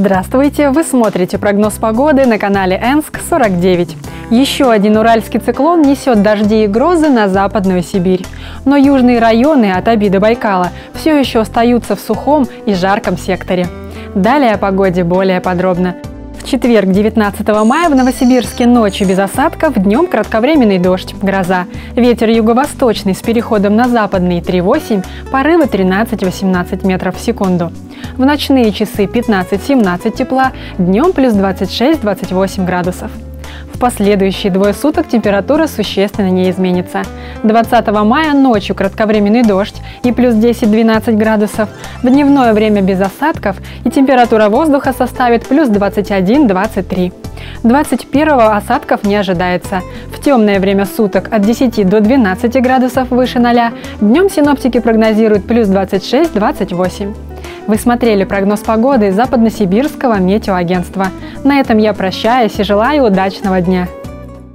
Здравствуйте! Вы смотрите прогноз погоды на канале Энск-49. Еще один уральский циклон несет дожди и грозы на Западную Сибирь. Но южные районы от Оби до Байкала все еще остаются в сухом и жарком секторе. Далее о погоде более подробно. В четверг, 19 мая, в Новосибирске ночью без осадков, днем кратковременный дождь, гроза. Ветер юго-восточный с переходом на западный 3,8, порывы 13-18 метров в секунду. В ночные часы 15-17 тепла, днем плюс 26-28 градусов. В последующие двое суток температура существенно не изменится. 20 мая ночью кратковременный дождь и плюс 10-12 градусов. В дневное время без осадков и температура воздуха составит плюс 21-23. 21-го осадков не ожидается. В темное время суток от 10 до 12 градусов выше 0. Днем синоптики прогнозируют плюс 26-28. Вы смотрели прогноз погоды Западносибирского метеоагентства. На этом я прощаюсь и желаю удачного дня.